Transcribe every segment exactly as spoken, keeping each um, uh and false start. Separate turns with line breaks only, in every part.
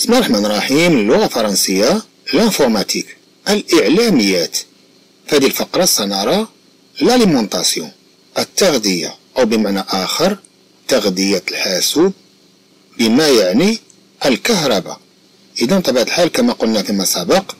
بسم الله الرحمن الرحيم. اللغة الفرنسية لانفورماتيك، الإعلاميات. في هذه الفقرة سنرى لاليمونتاسيون، التغذية، أو بمعنى آخر تغذية الحاسوب، بما يعني الكهرباء. إذا بطبيعة الحال كما قلنا فيما سبق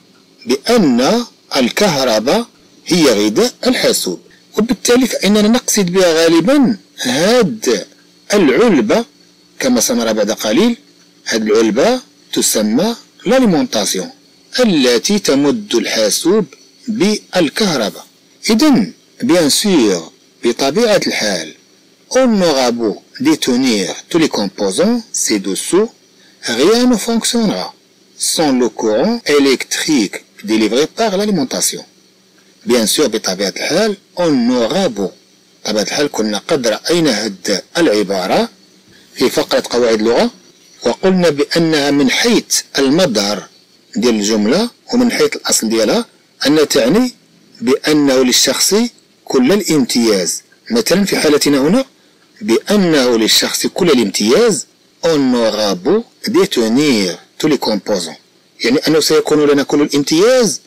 بأن الكهرباء هي غذاء الحاسوب، وبالتالي فإننا نقصد بها غالبا هاد العلبة كما سنرى بعد قليل. هاد العلبة تسمى لاليمونتاسيون التي تمد الحاسوب بالكهرباء. إذن بيان سور بطبيعة الحال on aura beau détenir tous les composants ci-dessous, rien ne fonctionnera sans le courant électrique délivré par l'alimentation. Bien sûr بطبيعة الحال on aura beau، بطبيعة الحال كنا قد رأينا هاد العبارة في فقرة قواعد اللغة، وقلنا بأنها من حيث المظهر ديال الجملة ومن حيث الأصل ديالها أن تعني بأنه للشخص كل الامتياز. مثلا في حالتنا هنا بأنه للشخص كل الامتياز on aura beau détenir tous les composants، يعني أنه سيكون لنا كل الامتياز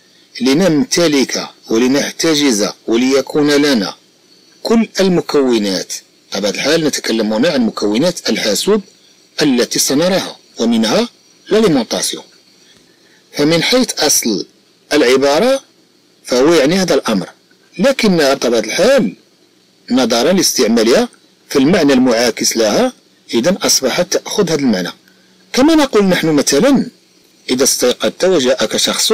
لنمتلك ولنحتجز وليكون لنا كل المكونات. بطبيعة الحال نتكلم هنا عن مكونات الحاسوب التي سنراها ومنها لاليمونتاسيون. فمن حيث أصل العبارة فهو يعني هذا الأمر، لكنها بطبيعة الحال نظرا لاستعمالها في المعنى المعاكس لها إذا أصبحت تأخذ هذا المعنى. كما نقول نحن مثلا إذا استيقظت وجاءك شخص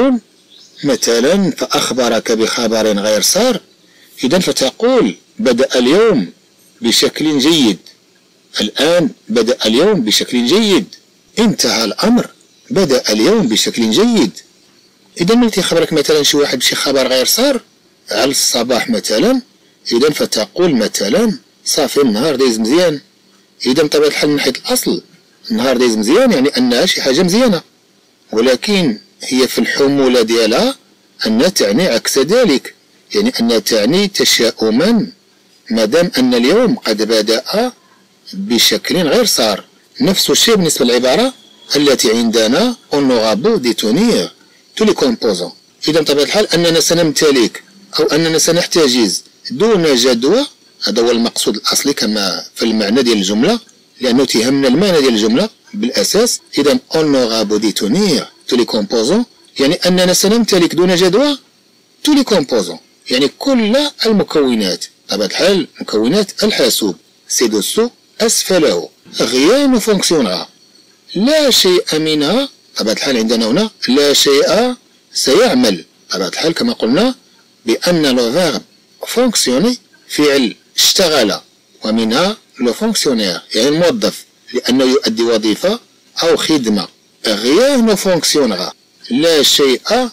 مثلا فأخبرك بخبر غير سار، إذا فتقول بدأ اليوم بشكل جيد، الآن بدأ اليوم بشكل جيد، انتهى الأمر بدأ اليوم بشكل جيد. إذا ملي تيخبرك مثلا شي واحد بشي خبر غير صار على الصباح مثلا، إذا فتقول مثلا صافي النهار دايز مزيان. إذا بطبيعة الحال من حيث الأصل النهار دايز مزيان يعني أنها شي حاجة مزيانة، ولكن هي في الحمولة ديالها أنها تعني عكس ذلك، يعني أنها تعني تشاؤما مادام أن اليوم قد بدأ بشكل غير صار. نفس الشيء بالنسبة للعبارة التي عندنا on aura beau détenir tous les composants. إذا بطبيعة الحال أننا سنمتلك أو أننا سنحتجز دون جدوى، هذا هو المقصود الأصلي كما في المعنى ديال الجملة، لأنه تهمنا المعنى ديال الجملة بالأساس. إذا on aura beau détenir tous les composants يعني أننا سنمتلك دون جدوى tous les composants يعني كل المكونات، بطبيعة الحال مكونات الحاسوب ci-dessous أسفله. rien ne fonctionnera، لا شيء منها بطبيعة الحال عندنا هنا لا شيء سيعمل. بطبيعة الحال كما قلنا بأن لو فيرب فونكسيوني فعل اشتغل، ومنها لو فونكسيونير يعني الموظف لأنه يؤدي وظيفة أو خدمة. rien ne fonctionnera، لا شيء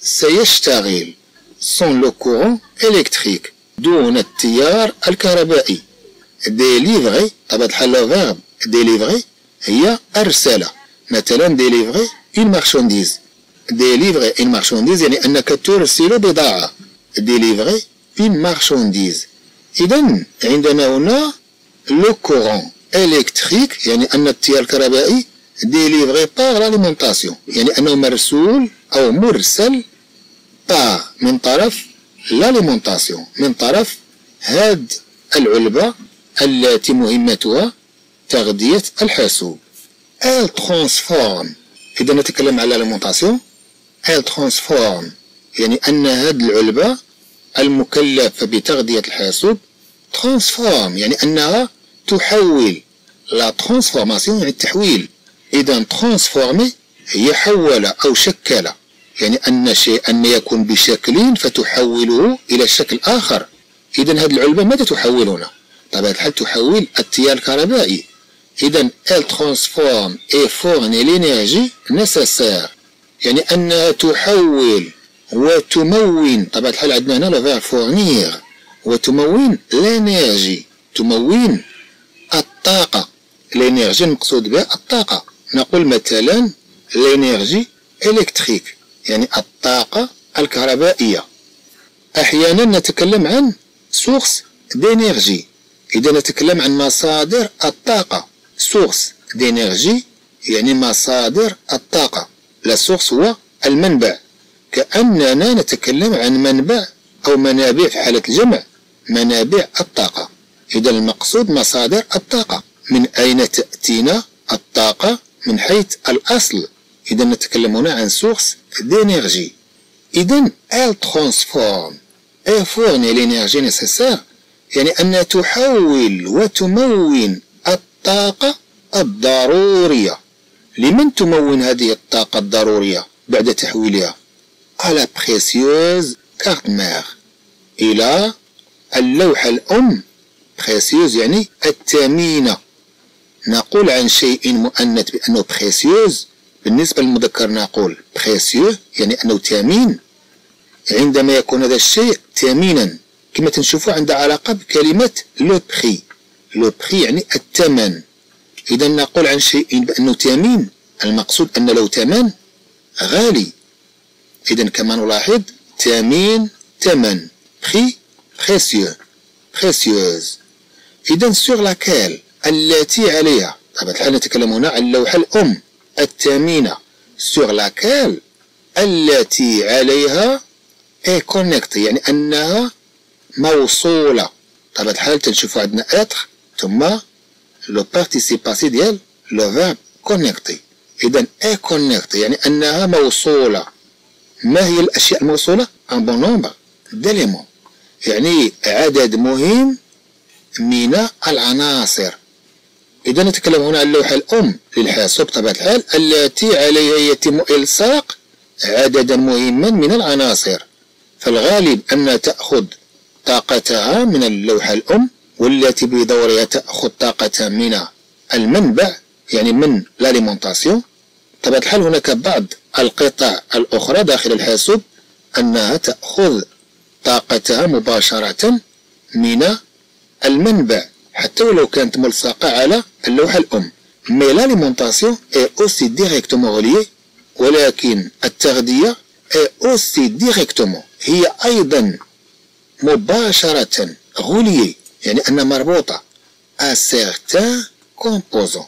سيشتغل sans le courant électrique دون التيار الكهربائي. ديليفغي بطبيعة الحال لو فيرب ديليفغي هي أرسل، مثلا ديليفغي une marchandise، ديليفغي une marchandise يعني أنك ترسل بضاعة، ديليفغي une marchandise. إذا عندنا هنا لو كورون إلكتريك يعني أن التيار الكهربائي ديليفغي باغ لاليمونتاسيون يعني أنه مرسول أو مرسل باغ من طرف لاليمونتاسيون من طرف هاد العلبة التي مهمتها تغذية الحاسوب. elle transforme، إذا نتكلم على l'alimentation elle transforme يعني أن هاد العلبة المكلفة بتغذية الحاسوب transforme يعني أنها تحول، la transformation يعني التحويل. إذا transformer هي حول أو شكل، يعني أن شيئا ما يكون بشكل فتحوله إلى شكل آخر. إذا هاد العلبة ماذا تحول هنا؟ بطبيعة الحال تحول التيار الكهربائي. إذا elle transforme et fournit l'énergie nécessaire يعني أنها تحول وتمون. طبعا الحال عندنا هنا لو فيرب fournir وتمون l'énergie، تمون الطاقة. l'énergie المقصود بها الطاقة، نقول مثلا l'énergie électrique يعني الطاقة الكهربائية. أحيانا نتكلم عن source d'énergie، إذا نتكلم عن مصادر الطاقة source d'énergie يعني مصادر الطاقة. لا سورس هو المنبع، كأننا نتكلم عن منبع أو منابع في حالة الجمع، منابع الطاقة. إذا المقصود مصادر الطاقة، من أين تأتينا الطاقة من حيث الأصل. إذا نتكلم هنا عن سورس d'énergie. إذا elle transforme et fournit l'énergie nécessaire، يعني أنها تحول وتمون الطاقة الضرورية. لمن تمون هذه الطاقة الضرورية بعد تحويلها؟ à la précieuse carte mère، إلى اللوحة الأم. précieuse يعني الثمينة. نقول عن شيء مؤنث بأنه précieuse، بالنسبة للمذكر نقول précieux يعني أنه ثمين، عندما يكون هذا الشيء ثمينا، كما تنشوفوا عندها علاقة بكلمة لو بري. لو بري يعني الثمن. إذا نقول عن شيء بأنه ثمين، المقصود أن له ثمن غالي. إذا كما نلاحظ ثمين ثمن، بري précieux précieuse. إذا sur laquelle التي عليها، طبعا الحال نتكلم هنا عن اللوحة الأم الثمينة. sur laquelle التي عليها est connectée يعني أنها موصولة. طبعا الحال تنشوفوا عندنا être ثم لو participe passé ديال لو verbe connecté. إذا est connectée يعني أنها موصولة. ما هي الأشياء الموصولة؟ un bon nombre d'éléments، يعني عدد مهم من العناصر. إذا نتكلم هنا عن اللوحة الأم للحاسوب بطبيعة الحال التي عليها يتم إلصاق عددا مهما من العناصر، فالغالب أنها تأخذ طاقتها من اللوحة الأم، والتي بدورها تأخذ طاقتها من المنبع يعني من l'alimentation. بطبيعة الحال هناك بعض القطع الأخرى داخل الحاسوب أنها تأخذ طاقتها مباشرة من المنبع حتى ولو كانت ملصقة على اللوحة الأم. mais l'alimentation est aussi directement reliée، ولكن التغذية est aussi directement هي أيضا مباشرة reliée يعني أنها مربوطة à certains composants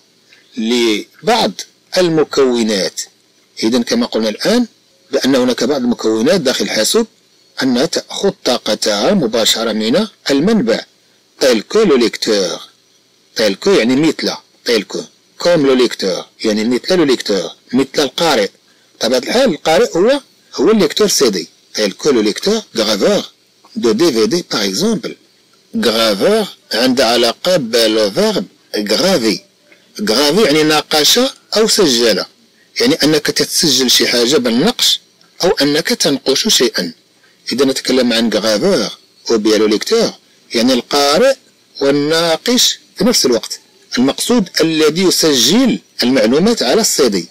لبعض المكونات. إذا كما قلنا الآن بأن هناك بعض المكونات داخل الحاسوب أنها تأخذ طاقتها مباشرة من المنبع، tel que le lecteur، tel que يعني مثل، tel que comme le lecteur يعني مثل le lecteur، مثل القارئ. طبعا الحال القارئ هو هو الليكتور سي دي، tel que le lecteur graveur de دي في دي par exemple. graveur عندها علاقة بالو verbe graver. graver يعني ناقش أو سجل، يعني أنك تسجل شي حاجة بالنقش أو أنك تنقش شيئا. إذا نتكلم عن graveur أو bien le lecteur يعني القارئ والناقش في نفس الوقت. المقصود الذي يسجل المعلومات على السي.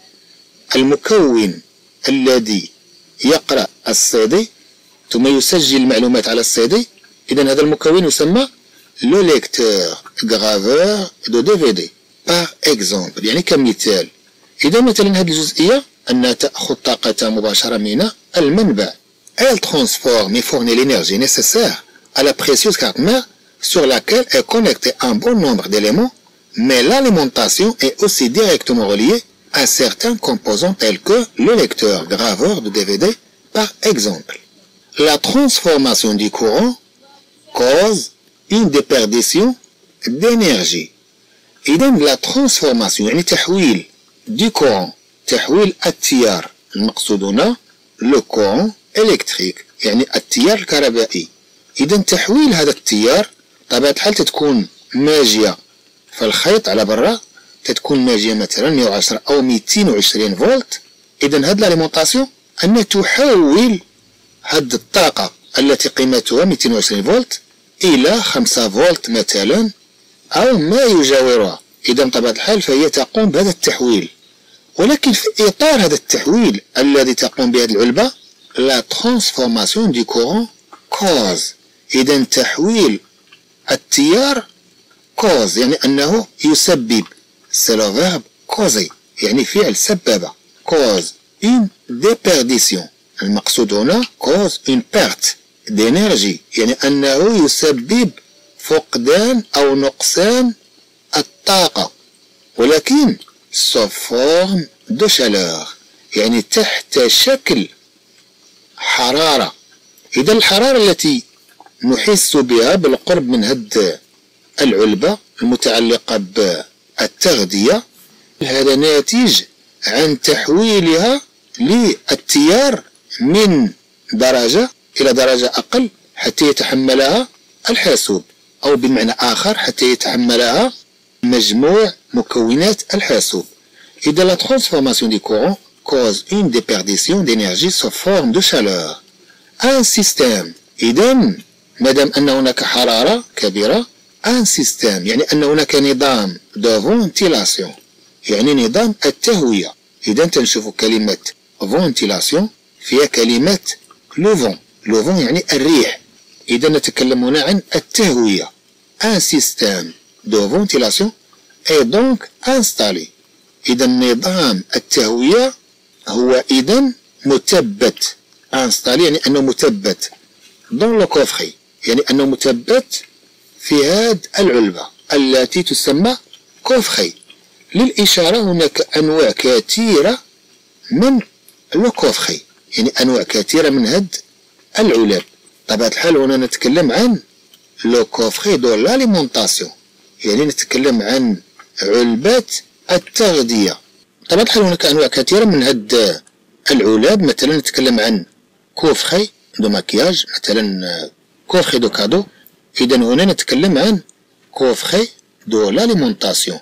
المكون الذي يقرأ السي ثم يسجل المعلومات على السي، إذا هذا المكون يسمى لو ليكتور غرافور دو دي في دي par exemple يعني كمثال. إذا مثلا هذه الجزئية أنها تأخذ طاقتها مباشرة من المنبع. Elle transforme et fournit l'énergie nécessaire à la précieuse carte mère sur laquelle est connecté un bon nombre d'éléments, mais l'alimentation est aussi directement reliée à certains composants tels que le lecteur graveur de D V D par exemple. La transformation du courant cause une déperdition d'énergie. إذا la transformation يعني تحويل du courant، تحويل التيار، المقصود هنا le courant électrique يعني التيار الكهربائي. إذا تحويل هذا التيار طبيعة الحال تتكون ماجية في الخيط على برا، تتكون ماجية مثلا مئة وعشرة أو مئتين وعشرين فولت. إذا هاد الاليمونطاسيون أن تحول هاد الطاقة التي قيمتها مئتين وعشرين فولت إلى خمسة فولت مثلا أو ما يجاورها. إذا بطبيعة الحال فهي تقوم بهذا التحويل، ولكن في إطار هذا التحويل الذي تقوم به العلبة la transformation du courant cause. إذا تحويل التيار cause يعني أنه يسبب، c'est le verbe causer يعني فعل سبب. cause une déperdition، المقصود هنا cause une perte d'énergie يعني أنه يسبب فقدان أو نقصان الطاقة. ولكن sous forme de chaleur، يعني تحت شكل حرارة. إذا الحرارة التي نحس بها بالقرب من هذه العلبة المتعلقة بالتغذية، هذا ناتج عن تحويلها للتيار من درجة إلى درجة أقل حتى يتحملها الحاسوب، أو بمعنى آخر حتى يتحملها مجموع مكونات الحاسوب. إذا la transformation du courant cause une déperdition d'énergie sous forme de chaleur. Un système، إذا مادام أن هناك حرارة كبيرة، un système يعني أن هناك نظام de ventilation، يعني نظام التهوية. إذا تنشوف كلمة ventilation فيها كلمة le vent، le vent يعني الريح. إذا نتكلم هنا عن التهوية. un système de ventilation est donc installé. إذا نظام التهوية هو إذا مثبت، installé يعني أنه مثبت dans le coffret، يعني أنه مثبت في هذه العلبة التي تسمى كوفخي. للإشارة هناك أنواع كثيرة من لو كوفخي، يعني أنواع كثيرة من هذه العلب. طبعا الحال هنا نتكلم عن لو كوفخي دو لاليمونطاسيون، يعني نتكلم عن علبات التغذية. طبعا الحال هناك أنواع كثيرة من هذه العلب، مثلا نتكلم عن كوفخي دو ماكياج، مثلا كوفخي دو كادو. إذا هنا نتكلم عن كوفخي دو لاليمونطاسيون.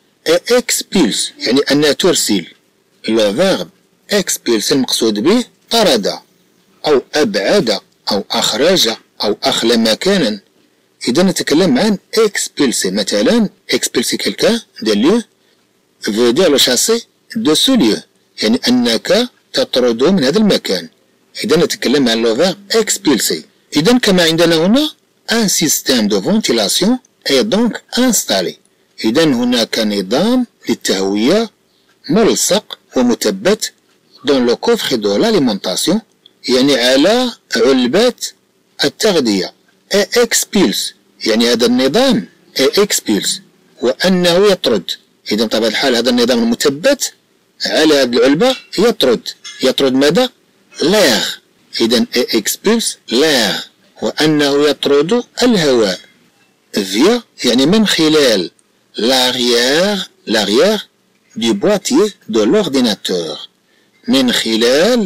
اكسبيلس يعني أنها ترسل. لو فيرب اكسبيلس المقصود به طرد أو أبعد أو أخرج أو أخلى مكانا. إذا نتكلم عن اكسبيلسي، مثلا اكسبيلسي كيلكان دو ليو veut dire le chasser de ce lieu، يعني أنك تطرده من هذا المكان. إذا نتكلم عن لو فيرب اكسبيلسي. إذا كما عندنا هنا un système de ventilation est donc installé. إذا هناك نظام للتهوية ملصق ومثبت dans le coffret de l'alimentation، يعني على علبات التغذية. et expulse يعني هذا النظام et expulse وأنه يطرد. إذا بطبيعة الحال هذا النظام المثبت على هذه العلبة يطرد. يطرد ماذا؟ l'air. إذا et expulse l'air وأنه يطرد الهواء. via يعني من خلال l'arrière l'arrière du boîtier de l'ordinateur، من خلال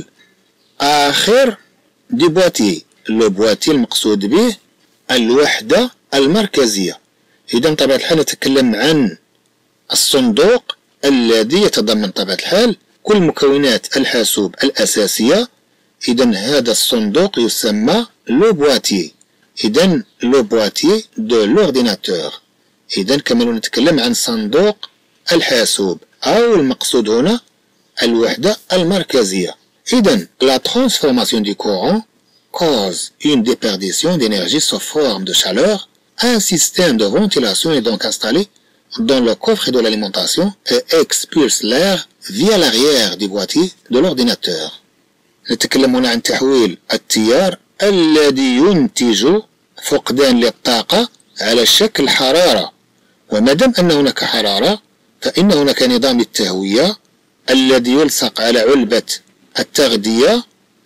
آخر du boîtier. le boîtier المقصود به الوحدة المركزية. إذا بطبيعة الحال نتكلم عن الصندوق الذي يتضمن بطبيعة الحال كل مكونات الحاسوب الأساسية. إذا هذا الصندوق يسمى لو بواتيي. إذا لو بواتيي دو لورديناتور. إذا كما نتكلم عن صندوق الحاسوب، أو المقصود هنا الوحدة المركزية. إذا la transformation du courant cause une déperdition d'énergie sous forme de chaleur. Un système de ventilation est donc installé dans le coffret de l'alimentation et expulse l'air via l'arrière du boîtier de l'ordinateur. نتكلم هنا عن تحويل التيار الذي ينتج فقدان للطاقة على شكل حرارة. ومادام أن هناك حرارة فإن هناك نظام للتهوية الذي يلصق على علبة التغذية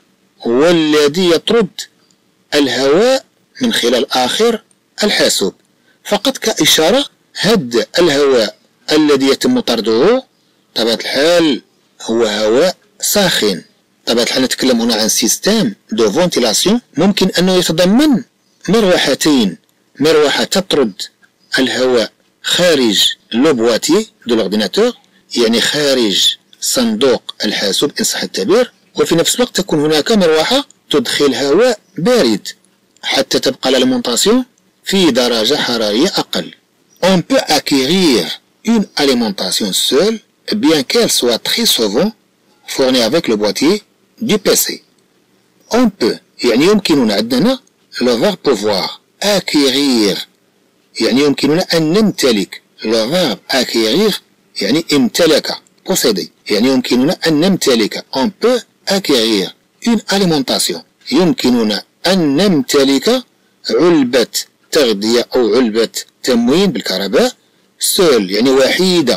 والذي يطرد الهواء من خلال آخر الحاسوب. فقط كإشارة، هذا الهواء الذي يتم طرده طبيعة الحال هو هواء ساخن. طبعا الحال نتكلم هنا عن سيستم دو فونتيلاسيون ممكن أنه يتضمن مروحتين، مروحة تطرد الهواء خارج لو بواتي دو لورديناتور، يعني خارج صندوق الحاسوب إن صح التعبير، وفي نفس الوقت تكون هناك مروحة تدخل هواء بارد حتى تبقى l'alimentation في درجة حرارية أقل. On peut acquérir une alimentation seule bien qu'elle soit très souvent fournie avec le boîtier du بي سي. On peut يعني يمكننا عندنا le verbe pouvoir. acquérir يعني يمكننا أن نمتلك. le verbe acquérir يعني امتلك posséder، يعني يمكننا أن نمتلك. on peut acquérir une alimentation، يمكننا أن نمتلك علبة تغذية أو علبة تموين بالكهرباء seul يعني وحيدة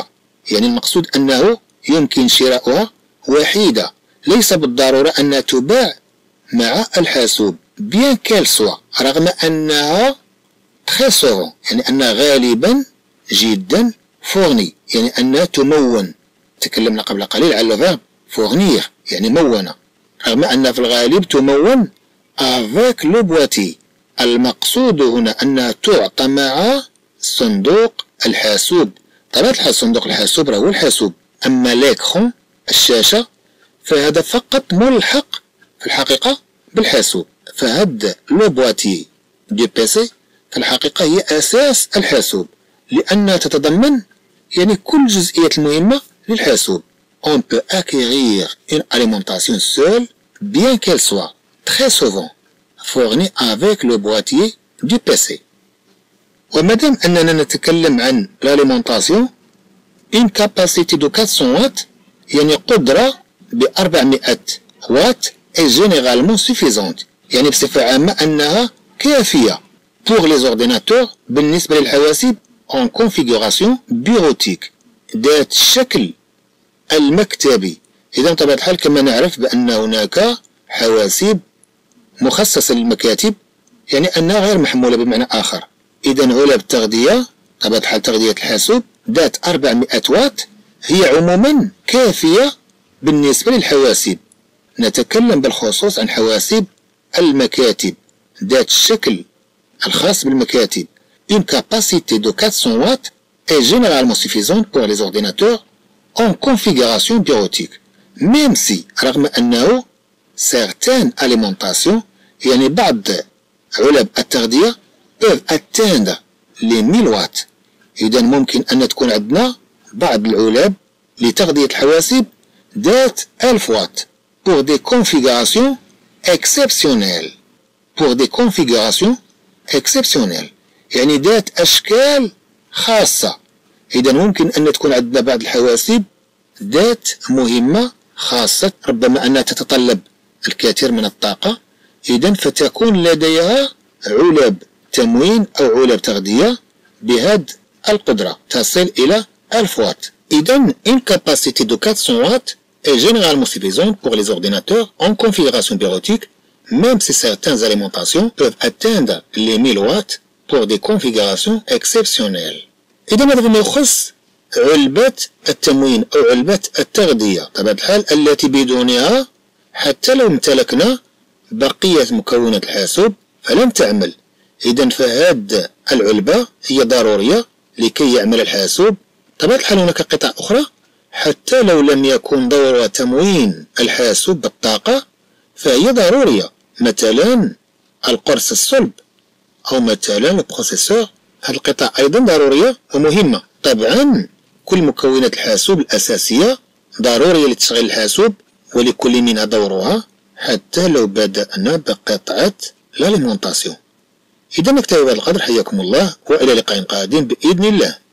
يعني المقصود أنه يمكن شراؤها وحيدة، ليس بالضرورة أنها تباع مع الحاسوب bien qu'elle soit، رغم أنها très souvent يعني أنها غالبا جدا fournie يعني أنها تمون. تكلمنا قبل قليل على الفيرب fournir يعني مونة، رغم أنها في الغالب تمون avec le boîtier. المقصود هنا أنها تعطى مع صندوق الحاسوب. طبعا الحال صندوق الحاسوب راه هو الحاسوب، أما ليكرون الشاشة فهذا فقط ملحق في الحقيقة بالحاسوب. فهاد لو بواتي دي بيسي في الحقيقة هي أساس الحاسوب، لأنها تتضمن يعني كل الجزئيات المهمة للحاسوب. On peut acquérir une alimentation seule bien qu'elle soit très souvent fournie avec le boîtier du بي سي. ومادام أننا نتكلم عن l'alimentation une capacité de quatre cents watts يعني قدرة ب أربعمائة واط est généralement suffisante، يعني بصفة عامة أنها كافية pour les ordinateurs بالنسبة للحواسيب en configuration bureautique ذات الشكل المكتبي. إذا بطبيعة الحال كما نعرف بأن هناك حواسيب مخصصة للمكاتب يعني أنها غير محمولة بمعنى آخر. إذا علب التغذية بطبيعة الحال تغذية الحاسوب ذات أربعمائة واط هي عموما كافية بالنسبة للحواسيب. نتكلم بالخصوص عن حواسيب المكاتب ذات الشكل الخاص بالمكاتب. Une capacité de quatre cents watts est généralement suffisante pour les ordinateurs en configuration bureautique. Même si رغم أنه certaines alimentations يعني بعض علب التغذية peuvent atteindre les mille watts. إذا ممكن أن تكون عندنا بعض العلب لتغذية الحواسيب ذات ألف واط pour des configurations exceptionnelles. pour des configurations exceptionnelles يعني ذات أشكال خاصة. إذا ممكن أن تكون عندنا بعض الحواسيب ذات مهمة خاصة ربما أنها تتطلب الكثير من الطاقة، إذا فتكون لديها علب تموين أو علب تغذية بهذه القدرة تصل إلى ألف واط. إذا une capacité de quatre cents watts est généralement suffisante pour les ordinateurs en configuration bureautique, même si certaines alimentations peuvent atteindre les mille watts pour des configurations exceptionnelles. إذا ماذا فيما يخص علبة التموين أو علبة التغذية بطبيعة الحال التي بدونها حتى لو امتلكنا بقية مكونات الحاسوب فلن تعمل. إذا فهاد العلبة هي ضرورية لكي يعمل الحاسوب. بطبيعة الحال هناك قطع أخرى حتى لو لم يكن دورها تموين الحاسوب بالطاقة فهي ضرورية، مثلا القرص الصلب أو مثلا البروسيسور. هذه القطع أيضا ضرورية ومهمة. طبعا كل مكونات الحاسوب الأساسية ضرورية لتشغيل الحاسوب ولكل منها دورها حتى لو بدأنا بقطعة l'alimentation. إذا نكتفي بهذا القدر، حياكم الله وإلى لقاء قادم بإذن الله.